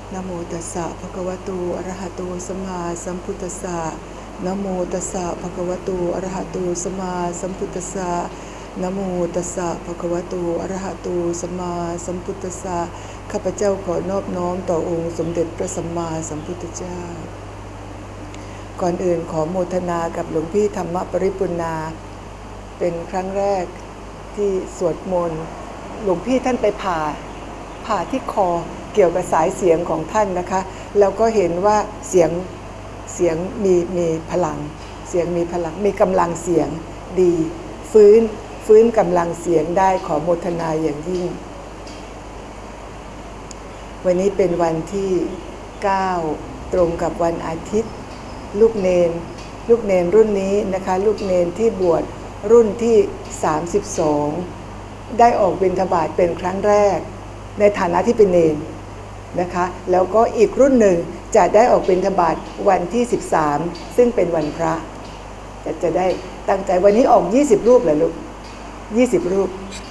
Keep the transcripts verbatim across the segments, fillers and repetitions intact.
นะโมตัสสะภะคะวะโตอะระหะโตสัมมาสัมพุทธัสสะนะโมตัสสะภะคะวะโตอะระหะโตสัมมาสัมพุทธัสสะนะโมตัสสะภะคะวะโตอะระหะโตสัมมาสัมพุทธัสสะข้าพเจ้าขอนอบน้อมต่อองค์สมเด็จพระสัมมาสัมพุทธเจ้าก่อนอื่นขอโมทนากับหลวงพี่ธรรมปริปุณณาเป็นครั้งแรกที่สวดมนต์หลวงพี่ท่านไปผ่าผ่าที่คอเกี่ยวกับสายเสียงของท่านนะคะแล้วก็เห็นว่าเสียงเสียงมีมีพลังเสียงมีพลังมีกำลังเสียงดีฟื้นฟื้นกำลังเสียงได้ขอโมทนาอย่างยิ่งวันนี้เป็นวันที่เก้าตรงกับวันอาทิตย์ลูกเนนลูกเนนรุ่นนี้นะคะลูกเนนที่บวชรุ่นที่สามสิบสองได้ออกบิณฑบาตเป็นครั้งแรกในฐานะที่เป็นเนนนะคะแล้วก็อีกรุ่นหนึ่งจะได้ออกบิณฑบาตวันที่สิบสามซึ่งเป็นวันพระจะจะได้ตั้งใจวันนี้ออกยี่สิบรูปเหรอลูกยี่สิบรูป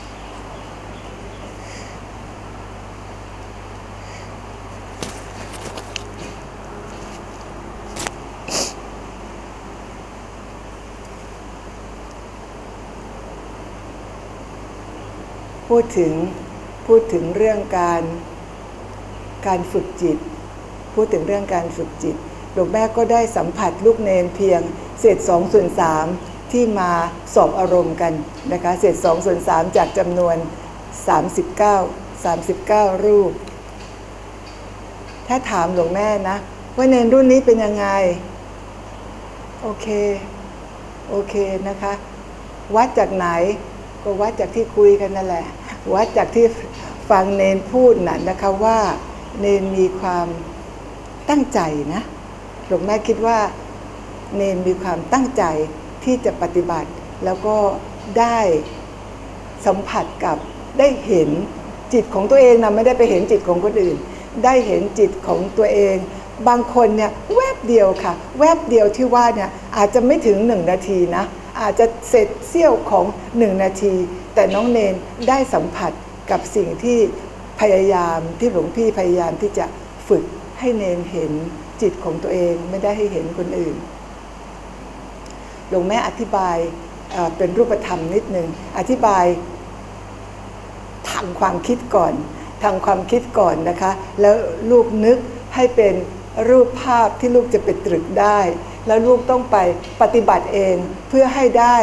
พูดถึงพูดถึงเรื่องการการฝึกจิตพูดถึงเรื่องการฝึกจิตหลวงแม่ก็ได้สัมผัสลูกเนนเพียงเศษสองส่วนสามที่มาสอบอารมณ์กันนะคะเศษสองส่วนสามจากจำนวนสามสิบเก้า สามสิบเก้ารูปถ้าถามหลวงแม่นะว่าเนนรุ่นนี้เป็นยังไงโอเคโอเคนะคะวัดจากไหนก็วัดจากที่คุยกันนั่นแหละวัดจากที่ฟังเนนพูดน่ะนะคะว่าเนนมีความตั้งใจนะหลวงแม่คิดว่าเนนมีความตั้งใจที่จะปฏิบัติแล้วก็ได้สัมผัสกับได้เห็นจิตของตัวเองนะไม่ได้ไปเห็นจิตของคนอื่นได้เห็นจิตของตัวเองบางคนเนี่ยแวบเดียวค่ะแวบเดียวที่ว่าเนี่ยอาจจะไม่ถึงหนึ่งนาทีนะอาจจะเสร็จเสี้ยวของหนึ่งนาทีแต่น้องเนนได้สัมผัสกับสิ่งที่พยายามที่หลวงพี่พยายามที่จะฝึกให้เนนเห็นจิตของตัวเองไม่ได้ให้เห็นคนอื่นหลวงแม่อธิบายเป็นรูปธรรมนิดนึงอธิบายทางความคิดก่อนทางความคิดก่อนนะคะแล้วลูกนึกให้เป็นรูปภาพที่ลูกจะไปตรึกได้แล้วลูกต้องไปปฏิบัติเองเพื่อให้ได้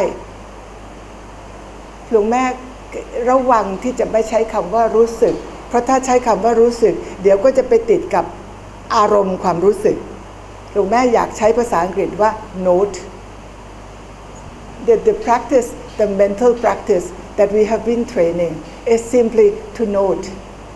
หลวงแม่ระวังที่จะไม่ใช้คำว่ารู้สึกเพราะถ้าใช้คำว่ารู้สึกเดี๋ยวก็จะไปติดกับอารมณ์ความรู้สึกหลวงแม่อยากใช้ภาษาอังกฤษว่า note the the practice the mental practice that we have been training is simply to note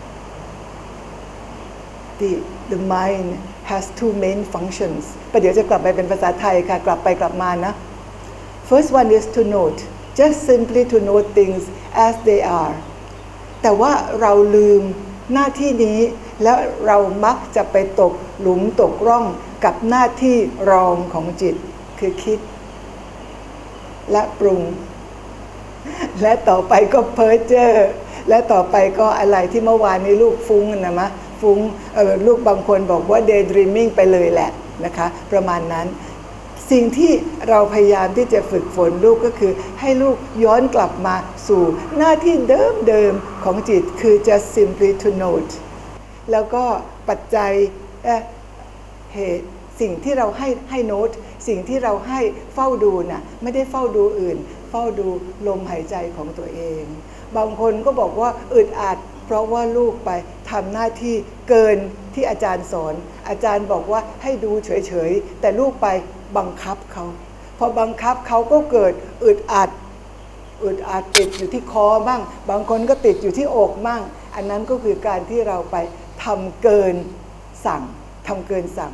the the mind has two main functions ประเดี๋ยวจะกลับไปเป็นภาษาไทยค่ะกลับไปกลับมานะ first one is to note just simply to note things as they are แต่ว่าเราลืมหน้าที่นี้แล้วเรามักจะไปตกหลุมตกร่องกับหน้าที่รองของจิตคือคิดและปรุงและต่อไปก็เพ้อเจ้อและต่อไปก็อะไรที่เมื่อวานนี้ลูกฟุ้งนะมะฟุ้งลูกบางคนบอกว่า daydreaming ไปเลยแหละนะคะประมาณนั้นสิ่งที่เราพยายามที่จะฝึกฝนลูกก็คือให้ลูกย้อนกลับมาสู่หน้าที่เดิมๆของจิตคือ just simply to note แล้วก็ปัจจัยเหตุสิ่งที่เราให้ให้โน้ตสิ่งที่เราให้เฝ้าดูน่ะไม่ได้เฝ้าดูอื่นเฝ้าดูลมหายใจของตัวเองบางคนก็บอกว่าอึดอัดเพราะว่าลูกไปทำหน้าที่เกินที่อาจารย์สอนอาจารย์บอกว่าให้ดูเฉยๆแต่ลูกไปบังคับเขาพอบังคับเขาก็เกิดอึดอัดอึดอัดติดอยู่ที่คอบ้างบางคนก็ติดอยู่ที่อกบ้างอันนั้นก็คือการที่เราไปทำเกินสั่งทำเกินสั่ง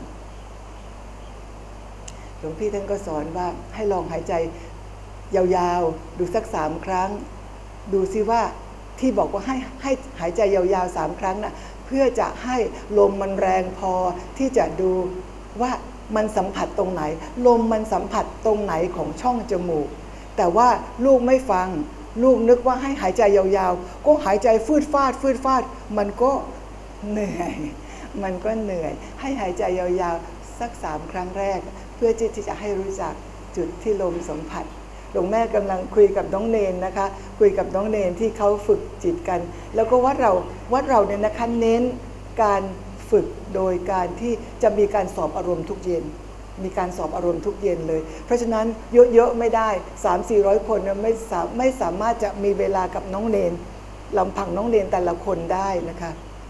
หลวงพี่ท่านก็สอนว่าให้ลองหายใจยาวๆดูสักสามครั้งดูซิว่าที่บอกว่าให้ให้หายใจยาวๆสามครั้งน่ะเพื่อจะให้ลมมันแรงพอที่จะดูว่ามันสัมผัสตรงไหนลมมันสัมผัสตรงไหนของช่องจมูกแต่ว่าลูกไม่ฟังลูกนึกว่าให้หายใจยาวๆก็หายใจฟืดฟาดฟืดฟาดมันก็เหนื่อยมันก็เหนื่อยให้หายใจยาวๆสักสามครั้งแรกเพื่อที่จะให้รู้จักจุดที่ลมสัมผัสหลวงแม่กำลังคุยกับน้องเนนนะคะคุยกับน้องเนนที่เขาฝึกจิตกันแล้วก็วัดเราวัดเราเนี่ยนะคะเน้นการฝึกโดยการที่จะมีการสอบอารมณ์ทุกเย็นมีการสอบอารมณ์ทุกเย็นเลยเพราะฉะนั้นเยอะๆไม่ได้ สามถึงสี่ร้อย คนไม่สาไม่สามารถจะมีเวลากับน้องเนนลำพังน้องเนนแต่ละคนได้นะคะ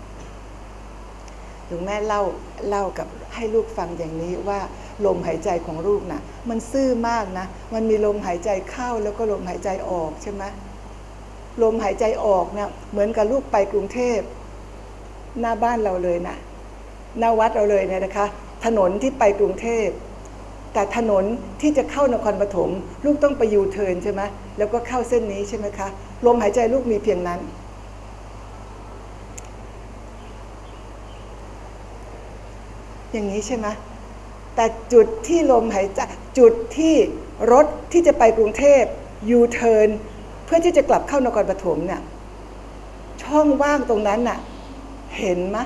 หลวงแม่เล่าเล่ากับให้ลูกฟังอย่างนี้ว่าลมหายใจของลูกนะมันซื่อมากนะมันมีลมหายใจเข้าแล้วก็ลมหายใจออกใช่ไหมลมหายใจออกเนี่ยเหมือนกับลูกไปกรุงเทพหน้าบ้านเราเลยนะหน้าวัดเราเลยเนี่ยนะคะถนนที่ไปกรุงเทพแต่ถนนที่จะเข้านครปฐมลูกต้องไปยูเทิร์นใช่ไหมแล้วก็เข้าเส้นนี้ใช่ไหมคะลมหายใจลูกมีเพียงนั้นอย่างนี้ใช่ไหมแต่จุดที่ลมหายใจจุดที่รถที่จะไปกรุงเทพยูเทิร์นเพื่อที่จะกลับเข้านครปฐมเนี่ยช่องว่างตรงนั้นน่ะเห็นไหม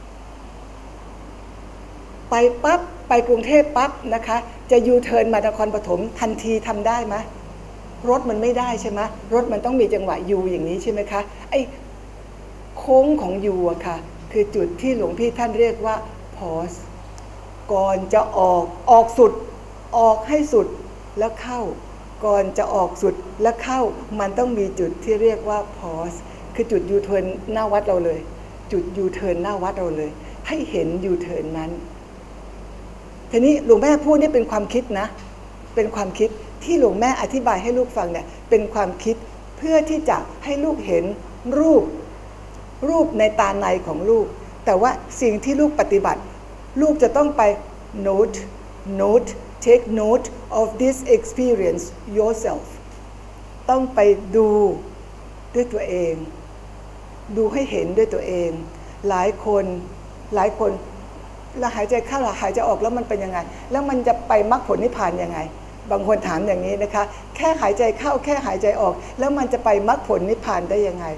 ไปปั๊บไปกรุงเทพปั๊บนะคะจะยูเทิร์นมานครปฐมทันทีทำได้ไหมรถมันไม่ได้ใช่ไหมรถมันต้องมีจังหวะยูอย่างนี้ใช่ไหมคะไอ้โค้งของยูอะค่ะคือจุดที่หลวงพี่ท่านเรียกว่า pause ก่อนจะออกออกสุดออกให้สุดแล้วเข้าก่อนจะออกสุดแล้วเข้ามันต้องมีจุดที่เรียกว่า pause คือจุดยูเทิร์นหน้าวัดเราเลยจุดยูเทิร์นหน้าวัดเราเลยให้เห็นยูเทิร์นนั้นทีนี้หลวงแม่พูดนี่เป็นความคิดนะเป็นความคิดที่หลวงแม่อธิบายให้ลูกฟังเนี่ยเป็นความคิดเพื่อที่จะให้ลูกเห็นรูปรูปในตาในของลูกแต่ว่าสิ่งที่ลูกปฏิบัติลูกจะต้องไป note note take note of this experience yourself ต้องไปดูด้วยตัวเองดูให้เห็นด้วยตัวเองหลายคนหลายคนเราหายใจเข้าหายใจออกแล้วมันเป็นยังไงแล้วมันจะไปมรรคผลนิพพานยังไงบางคนถามอย่างนี้นะคะแค่หายใจเข้าแค่หายใจออกแล้วมันจะไปมรรคผลนิพพานได้ยังไง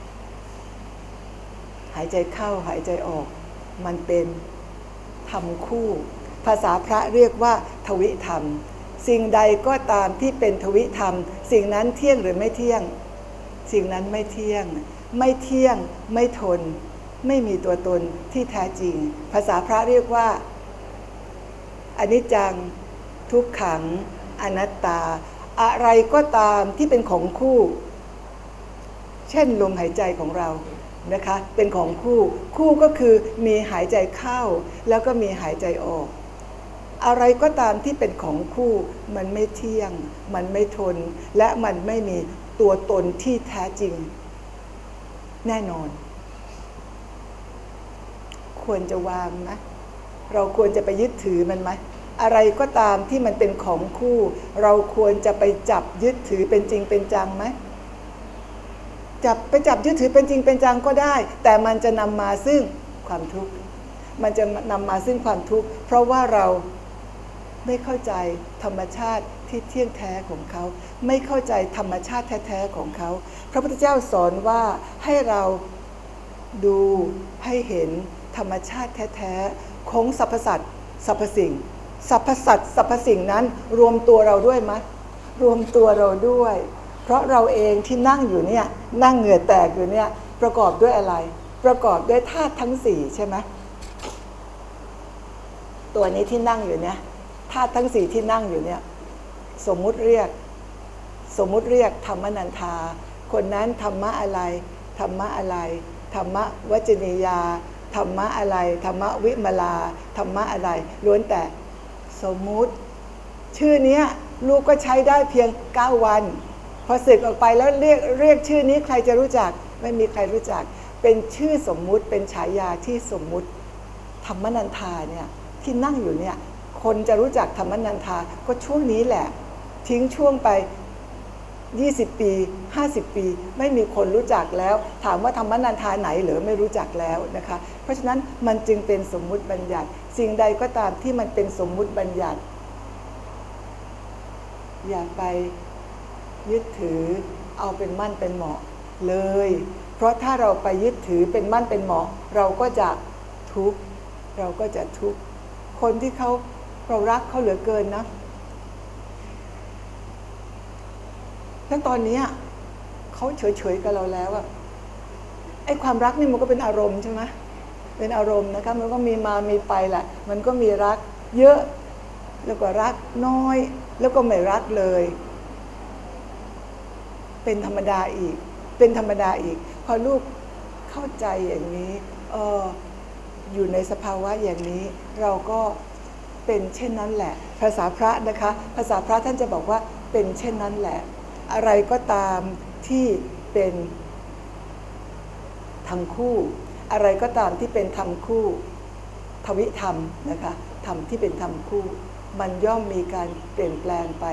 หายใจเข้าหายใจออกมันเป็นธรรมคู่ภาษาพระเรียกว่าทวิธรรมสิ่งใดก็ตามที่เป็นทวิธรรมสิ่งนั้นเที่ยงหรือไม่เที่ยงสิ่งนั้นไม่เที่ยงไม่เที่ยงไม่ทนไม่มีตัวตนที่แท้จริงภาษาพระเรียกว่าอนิจจังทุกขังอนัตตาอะไรก็ตามที่เป็นของคู่เช่นลมหายใจของเรานะคะเป็นของคู่คู่ก็คือมีหายใจเข้าแล้วก็มีหายใจออกอะไรก็ตามที่เป็นของคู่มันไม่เที่ยงมันไม่ทนและมันไม่มีตัวตนที่แท้จริงแน่นอนควรจะวางนะเราควรจะไปยึดถือมันไหมอะไรก็ตามที่มันเป็นของคู่เราควรจะไปจับยึดถือเป็นจริงเป็นจังไหมจับไปจับยึดถือเป็นจริงเป็นจังก็ได้แต่มันจะนำมาซึ่งความทุกข์มันจะนำมาซึ่งความทุกข์เพราะว่าเราไม่เข้าใจธรรมชาติที่เที่ยงแท้ของเขาไม่เข้าใจธรรมชาติแท้ๆของเขาพระพุทธเจ้าสอนว่าให้เราดูให้เห็นธรรมชาติแท้ๆของสรรพสัตว์สรรพสิ่งสรรพสัตว์สรรพสิ่งนั้นรวมตัวเราด้วยไหมรวมตัวเราด้วยเพราะเราเองที่นั่งอยู่เนี่ยนั่งเหงื่อแตกอยู่เนี่ยประกอบด้วยอะไรประกอบด้วยธาตุทั้งสี่ใช่ไหมตัวนี้ที่นั่งอยู่เนี่ยธาตุทั้งสี่ที่นั่งอยู่เนี่ยสมมุติเรียกสมมุติเรียกธรรมนันทาคนนั้นธรรมะอะไรธรรมะอะไรธรรมะวจนิยาธรรมะอะไรธรรมะวิมลาธรรมะอะไรล้วนแต่สมมุติชื่อนี้ลูกก็ใช้ได้เพียงเก้าวันพอสึกออกไปแล้วเรียกเรียกชื่อนี้ใครจะรู้จักไม่มีใครรู้จักเป็นชื่อสมมุติเป็นฉายาที่สมมุติธรรมนันทาเนี่ยที่นั่งอยู่เนี่ยคนจะรู้จักธรรมนันทาก็ช่วงนี้แหละทิ้งช่วงไปยี่สิบปีห้าสิบปีไม่มีคนรู้จักแล้วถามว่าธรรมนันทาไหนหรือไม่รู้จักแล้วนะคะเพราะฉะนั้นมันจึงเป็นสมมุติบัญญัติสิ่งใดก็ตามที่มันเป็นสมมุติบัญญัติอย่าไปยึดถือเอาเป็นมั่นเป็นเหมาะเลยเพราะถ้าเราไปยึดถือเป็นมั่นเป็นเหมาะเราก็จะทุกข์เราก็จะทุกข์คนที่เขาเรารักเขาเหลือเกินนะทั้งตอนนี้เขาเฉยๆกับเราแล้วอะไอ้ความรักนี่มันก็เป็นอารมณ์ใช่ไหมเป็นอารมณ์นะคะมันก็มีมามีไปแหละมันก็มีรักเยอะแล้วก็รักน้อยแล้วก็ไม่รักเลยเป็นธรรมดาอีกเป็นธรรมดาอีกพอลูกเข้าใจอย่างนี้เอออยู่ในสภาวะอย่างนี้เราก็เป็นเช่นนั้นแหละภาษาพระนะคะภาษาพระท่านจะบอกว่าเป็นเช่นนั้นแหละอะไรก็ตามที่เป็นธรรมคู่อะไรก็ตามที่เป็นธรรมคู่ทวิธรรมนะคะธรรมที่เป็นธรรมคู่มันย่อมมีการเปลี่ยนแปลงไป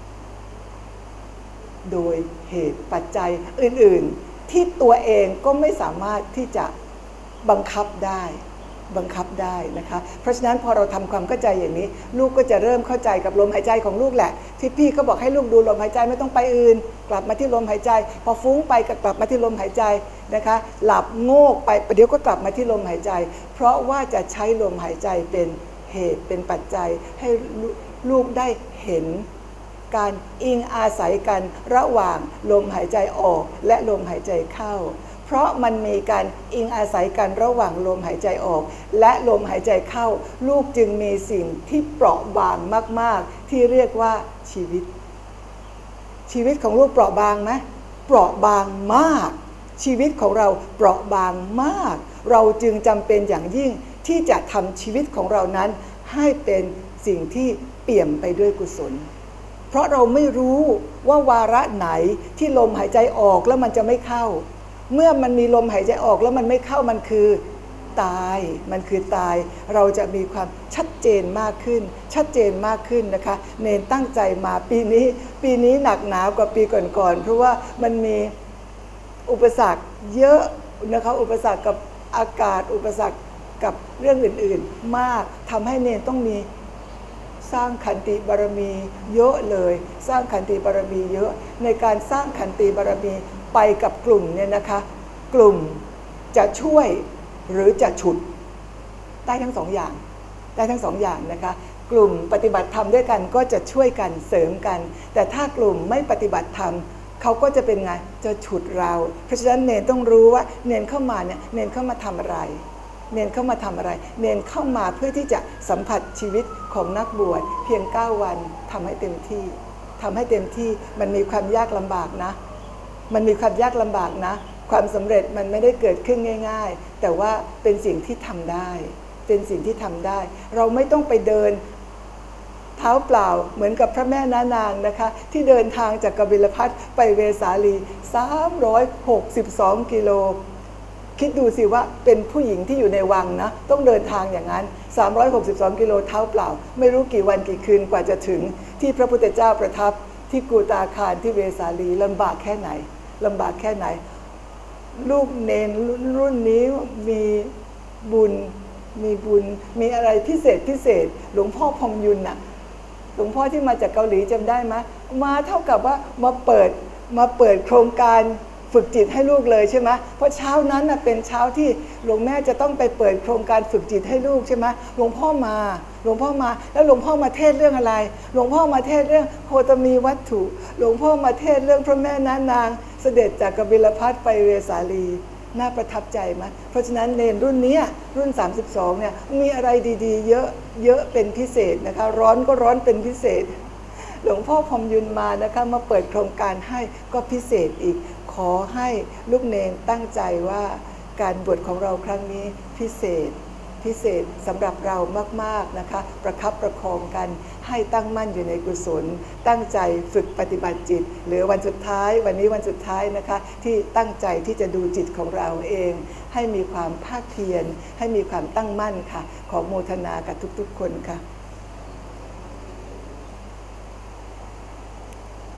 โดยเหตุปัจจัยอื่นๆที่ตัวเองก็ไม่สามารถที่จะบังคับได้บังคับได้นะคะเพราะฉะนั้นพอเราทำความเข้าใจอย่างนี้ลูกก็จะเริ่มเข้าใจกับลมหายใจของลูกแหละที่พี่เขาบอกให้ลูกดูลมหายใจไม่ต้องไปอื่นกลับมาที่ลมหายใจพอฟุ้งไปก็กลับมาที่ลมหายใจนะคะหลับโงกไปประเดี๋ยวก็กลับมาที่ลมหายใจเพราะว่าจะใช้ลมหายใจเป็นเหตุเป็นปัจจัยให้ลูกได้เห็นการอิงอาศัยกันระหว่างลมหายใจออกและลมหายใจเข้าเพราะมันมีการอิงอาศัยกันระหว่างลมหายใจออกและลมหายใจเข้าลูกจึงมีสิ่งที่เปราะบางมากๆที่เรียกว่าชีวิตชีวิตของลูกเปราะบางไหมเปราะบางมากชีวิตของเราเปราะบางมากเราจึงจำเป็นอย่างยิ่งที่จะทำชีวิตของเรานั้นให้เป็นสิ่งที่เปี่ยมไปด้วยกุศลเพราะเราไม่รู้ว่าวาระไหนที่ลมหายใจออกแล้วมันจะไม่เข้าเมื่อมันมีลมหายใจออกแล้วมันไม่เข้ามันคือตายมันคือตายเราจะมีความชัดเจนมากขึ้นชัดเจนมากขึ้นนะคะเนนตั้งใจมาปีนี้ปีนี้หนักหนากว่าปีก่อนๆเพราะว่ามันมีอุปสรรคเยอะนะคะอุปสรรคกับอากาศอุปสรรคกับเรื่องอื่นๆมากทำให้เนนต้องมีสร้างขันติบารมีเยอะเลยสร้างขันติบารมีเยอะในการสร้างขันติบารมีไปกับกลุ่มเนี่ยนะคะกลุ่มจะช่วยหรือจะฉุดได้ทั้งสองอย่างได้ทั้งสองอย่างนะคะกลุ่มปฏิบัติธรรมด้วยกันก็จะช่วยกันเสริมกันแต่ถ้ากลุ่มไม่ปฏิบัติธรรมเขาก็จะเป็นไงจะฉุดเราเพราะฉะนั้นเนนต้องรู้ว่าเนนเข้ามาเนี่ยเนนเข้ามาทำอะไรเนนเข้ามาทำอะไรเนนเข้ามาเพื่อที่จะสัมผัสชีวิตของนักบวชเพียงเก้าวันทำให้เต็มที่ทำให้เต็มที่มันมีความยากลำบากนะมันมีความยากลำบากนะความสำเร็จมันไม่ได้เกิดขึ้นง่ายๆแต่ว่าเป็นสิ่งที่ทำได้เป็นสิ่งที่ทำได้เราไม่ต้องไปเดินเท้าเปล่าเหมือนกับพระแม่นานางนะคะที่เดินทางจากกบิลพัสไปเวสาลีสามร้อยหกสิบสองกิโลคิดดูสิว่าเป็นผู้หญิงที่อยู่ในวังนะต้องเดินทางอย่างนั้นสามร้อยหกสิบสองกิโลเท้าเปล่าไม่รู้กี่วันกี่คืนกว่าจะถึงที่พระพุทธเจ้าประทับที่กูตาคารที่เวสาลีลำบากแค่ไหนลำบากแค่ไหนลูกเนนรุ่นนี้มีบุญมีบุญมีอะไรพิเศษพิเศษหลวงพ่อพรหมยุนน่ะหลวงพ่อที่มาจากเกาหลีจำได้ไหมมาเท่ากับว่ามาเปิดมาเปิดโครงการฝึกจิตให้ลูกเลยใช่ไหมเพราะเช้านั้นน่ะเป็นเช้าที่หลวงแม่จะต้องไปเปิดโครงการฝึกจิตให้ลูกใช่ไหมหลวงพ่อมาหลวงพ่อมาแล้วหลวงพ่อมาเทศเรื่องอะไรหลวงพ่อมาเทศเรื่องโคตมีวัตถุหลวงพ่อมาเทศเรื่องพระแม่น้านางเสด็จจากกบิลพัสไปเวสาลีน่าประทับใจไหมเพราะฉะนั้นเนนรุ่นนี้รุ่นสามสิบสองเนี่ยมีอะไรดีๆเยอะเยอะเป็นพิเศษนะคะร้อนก็ร้อนเป็นพิเศษหลวงพ่อพรหมยุนมานะคะมาเปิดโครงการให้ก็พิเศษอีกขอให้ลูกเนนตั้งใจว่าการบวชของเราครั้งนี้พิเศษพิเศษสำหรับเรามากๆนะคะประคับประคองกันให้ตั้งมั่นอยู่ในกุศลตั้งใจฝึกปฏิบัติจิตเหลือวันสุดท้ายวันนี้วันสุดท้ายนะคะที่ตั้งใจที่จะดูจิตของเราเองให้มีความภาคเพียรให้มีความตั้งมั่นค่ะขอโมทนากับทุกๆคนค่ะ